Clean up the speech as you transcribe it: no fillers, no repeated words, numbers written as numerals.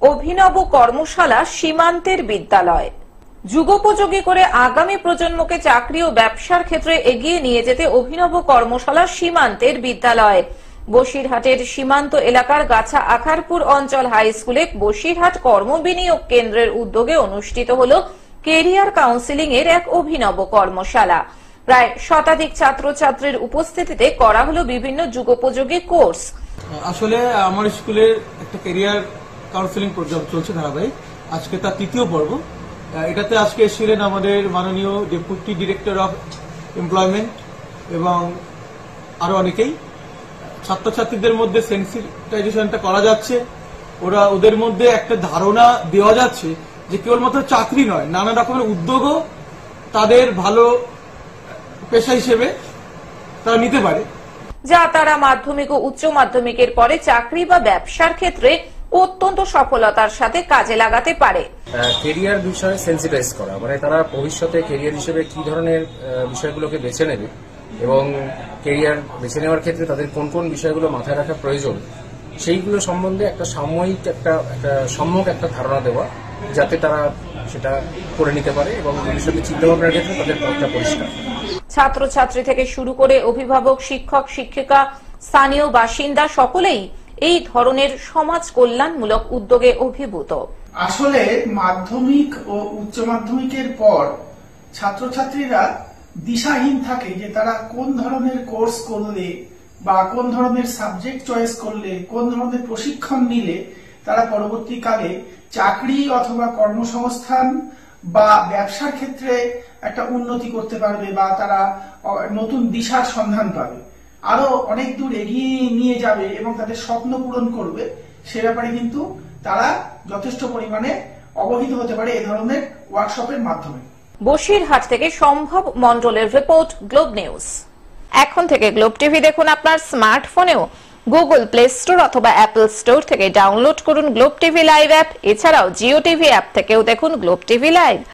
অভিনব কর্মশালা সীমান্তের বিদ্যালয়। যুগোপযোগী করে আগামী প্রজন্মকে চাকরি ও ব্যবসার ক্ষেত্রে এগিয়ে নিয়ে যেতে অভিনব কর্মশালা সীমান্তের বিদ্যালয়। বসিরহাটের সীমান্ত এলাকার গাছা আখারপুর অঞ্চল হাই স্কুলে বসিরহাট কর্মবিনিয়োগ কেন্দ্রের উদ্যোগে অনুষ্ঠিত হল কেরিয়ার কাউন্সিলিং এর এক অভিনব কর্মশালা। প্রায় শতাধিক ছাত্রছাত্রীর উপস্থিতিতে করা হলো বিভিন্ন যুগোপযোগী কোর্স। আসলে আমার স্কুলের একটা কেরিয়ার কাউন্সিলিং প্রোগ্রাম চলছে ধারাবাহিক, আজকে তার তৃতীয় পর্ব। এটাতে আজকে এসেছিলেন আমাদের মাননীয় ডেপুটি ডিরেক্টর অফ এমপ্লয়মেন্ট এবং আরো অনেকেই। ছাত্রছাত্রীদের মধ্যে সেন্সিটাইজেশনটা করা যাচ্ছে, ওদের মধ্যে একটা ধারণা দেওয়া যাচ্ছে যে কেবলমাত্র চাকরি নয়, নানা রকমের উদ্যোগও তাদের ভালো পেশা হিসেবে তারা নিতে পারে, যা তারা মাধ্যমিক ও উচ্চ মাধ্যমিকের পরে চাকরি বা ব্যবসার ক্ষেত্রে অত্যন্ত সফলতার সাথে কাজে লাগাতে পারে। কেরিয়ার বিষয়ে সেন্সিটাইজ করা, মানে তারা ভবিষ্যতে কেরিয়ার হিসেবে কি ধরনের বিষয়গুলোকে বেছে নেবে এবং কেরিয়ার বেছে নেওয়ার ক্ষেত্রে তাদের কোন কোন বিষয়গুলো মাথায় রাখা প্রয়োজন, সেইগুলো সম্বন্ধে একটা সাময়িক সম্যক একটা ধারণা দেওয়া, যাতে তারা সেটা করে নিতে পারে এবং ভবিষ্যতে চিন্তাভাবনার ক্ষেত্রে তাদের পথটা পরিষ্কার। ছাত্রছাত্রী থেকে শুরু করে অভিভাবক, শিক্ষক, শিক্ষিকা, স্থানীয় বাসিন্দা সকলেই এই ধরনের সমাজ কল্যাণমূলক উদ্যোগে অভিভূত। আসলে মাধ্যমিক ও উচ্চ মাধ্যমিকের পর ছাত্রছাত্রীরা দিশাহীন থাকে যে তারা কোন ধরনের কোর্স করলে বা কোন ধরনের সাবজেক্ট চয়েস করলে, কোন ধরনের প্রশিক্ষণ নিলে তারা পরবর্তীকালে চাকরি অথবা কর্মসংস্থান বা ব্যবসার ক্ষেত্রে একটা উন্নতি করতে পারবে বা তারা নতুন দিশার সন্ধান পাবে, আরো অনেক দূর এগিয়ে নিয়ে যাবে এবং তাদের স্বপ্ন পূরণ করবে। সে ব্যাপারে কিন্তু তারা যথেষ্ট পরিমাণে অবহিত হতে পারে এ ধরনের ওয়ার্কশপের মাধ্যমে। বসিরহাট থেকে সম্ভব মন্ডলের রিপোর্ট, গ্লোব নিউজ। এখন থেকে গ্লোব টিভি দেখুন আপনার স্মার্টফোনেও। গুগল প্লে স্টোর অথবা অ্যাপল স্টোর থেকে ডাউনলোড করুন গ্লোব টিভি লাইভ অ্যাপ। এছাড়াও জিও টিভি অ্যাপ থেকেও দেখুন গ্লোব টিভি লাইভ।